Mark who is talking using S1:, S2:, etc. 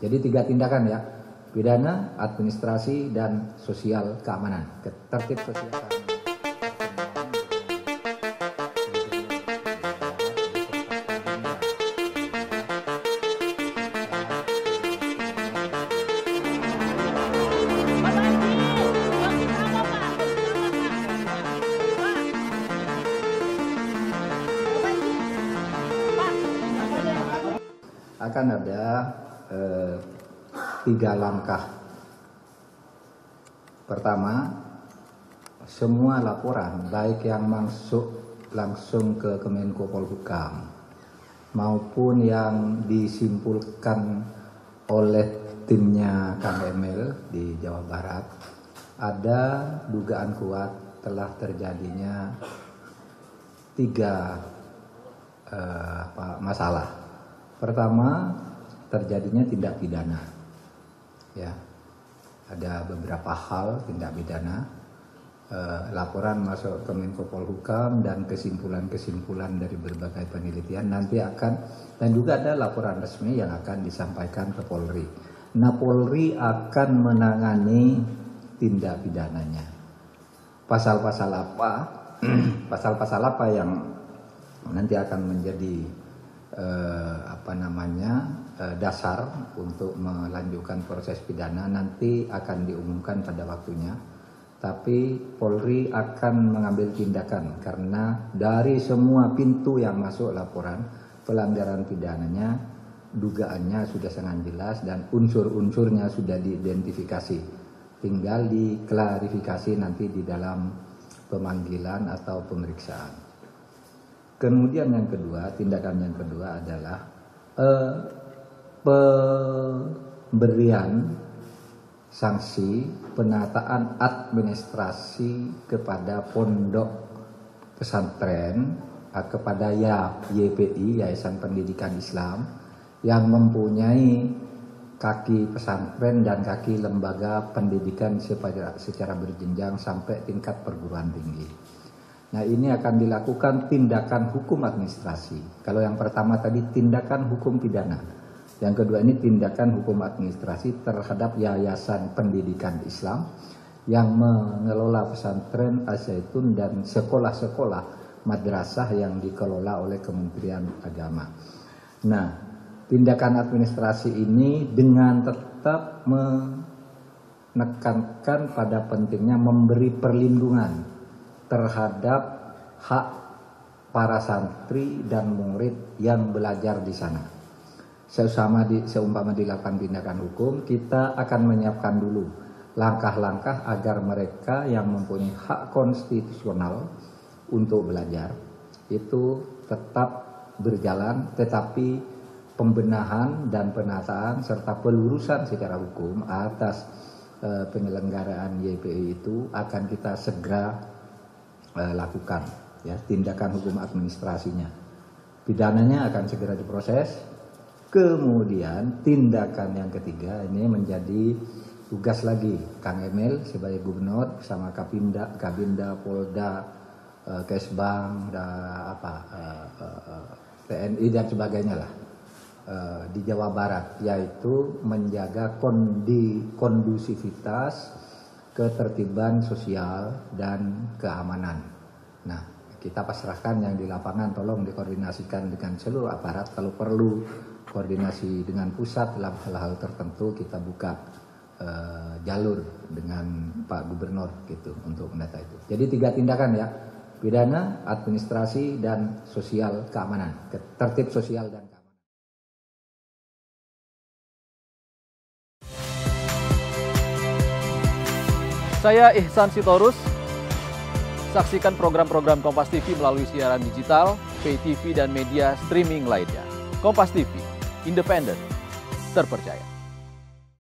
S1: Jadi 3 tindakan ya, pidana, administrasi, dan sosial keamanan, tertib sosial keamanan. Akan ada 3 langkah. Pertama, semua laporan baik yang masuk langsung ke Kemenko Polhukam maupun yang disimpulkan oleh timnya Kang Emil di Jawa Barat, ada dugaan kuat telah terjadinya 3 masalah. Pertama, terjadinya tindak pidana. Ya, ada beberapa hal tindak pidana. Laporan masuk ke Menko Polhukam dan kesimpulan-kesimpulan dari berbagai penelitian nanti akan, dan juga ada laporan resmi yang akan disampaikan ke Polri. Nah, Polri akan menangani tindak pidananya. Pasal-pasal apa? Pasal-pasal apa yang nanti akan menjadi dasar untuk melanjutkan proses pidana nanti akan diumumkan pada waktunya. Tapi Polri akan mengambil tindakan karena dari semua pintu yang masuk laporan pelanggaran pidananya, dugaannya sudah sangat jelas dan unsur-unsurnya sudah diidentifikasi. Tinggal diklarifikasi nanti di dalam pemanggilan atau pemeriksaan. Kemudian yang kedua, tindakan yang kedua adalah pemberian sanksi penataan administrasi kepada pondok pesantren, kepada YPI, Yayasan Pendidikan Islam, yang mempunyai kaki pesantren dan kaki lembaga pendidikan secara berjenjang sampai tingkat perguruan tinggi. Nah, ini akan dilakukan tindakan hukum administrasi. Kalau yang pertama tadi tindakan hukum pidana. Yang kedua ini tindakan hukum administrasi terhadap Yayasan Pendidikan Islam yang mengelola pesantren Al-Zaitun dan sekolah-sekolah madrasah yang dikelola oleh Kementerian Agama. Nah, tindakan administrasi ini dengan tetap menekankan pada pentingnya memberi perlindungan terhadap hak para santri dan murid yang belajar di sana. Seumpama dilakukan tindakan hukum, kita akan menyiapkan dulu langkah-langkah agar mereka yang mempunyai hak konstitusional untuk belajar itu tetap berjalan, tetapi pembenahan dan penataan serta pelurusan secara hukum atas penyelenggaraan YPI itu akan kita segera lakukan, ya, tindakan hukum administrasinya. Pidananya akan segera diproses. Kemudian tindakan yang ketiga ini menjadi tugas lagi Kang Emil sebagai gubernur bersama Kabinda, Polda, Kesbang, TNI dan sebagainya lah di Jawa Barat, yaitu menjaga kondusivitas, ketertiban sosial dan keamanan. Nah, kita pasrahkan yang di lapangan, tolong dikoordinasikan dengan seluruh aparat. Kalau perlu koordinasi dengan pusat dalam hal-hal tertentu, kita buka jalur dengan Pak Gubernur gitu untuk mendata itu. Jadi 3 tindakan ya, pidana, administrasi, dan sosial keamanan, tertib sosial dan keamanan.
S2: Saya Ihsan Sitorus. Saksikan program-program Kompas TV melalui siaran digital, pay TV, dan media streaming lainnya. Kompas TV, independen, terpercaya.